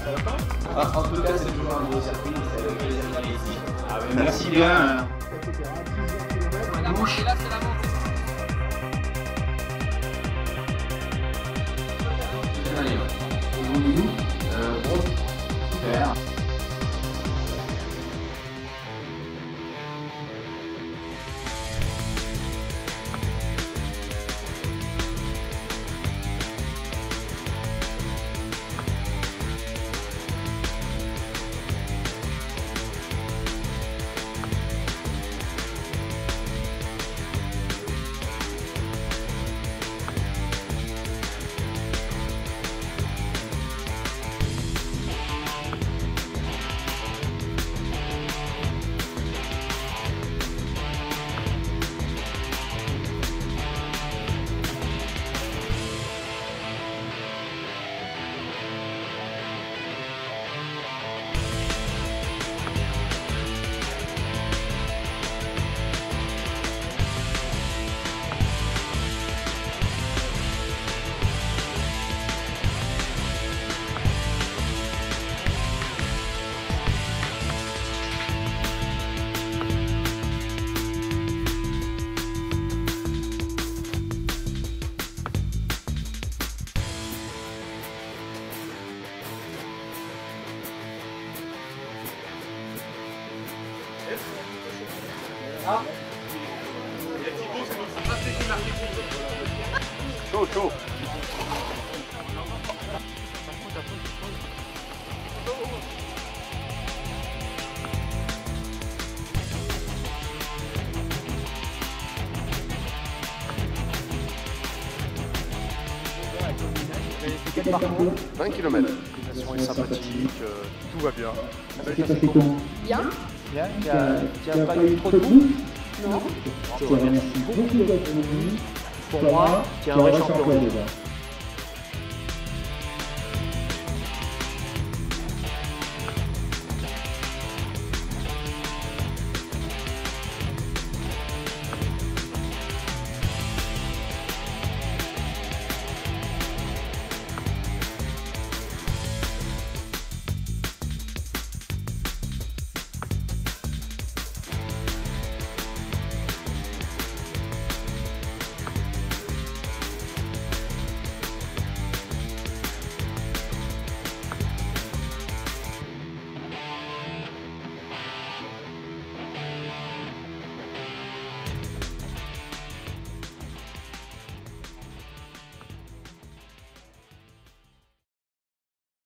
En tout cas, c'est toujours un beau circuit, c'est avec plaisir d'aller ici. Merci bien. Et là, c'est la montée. Allez, au bout, gros, super. Ah. Chaud, chaud. Quel parcours? 20 km. La station est sympathique, tout va bien. Ça fait comment? Bien. Bien, Tu n'as pas eu trop de boue? Non. Je te remercie beaucoup d'être venu. pour moi, tu es un vrai champion. déjà.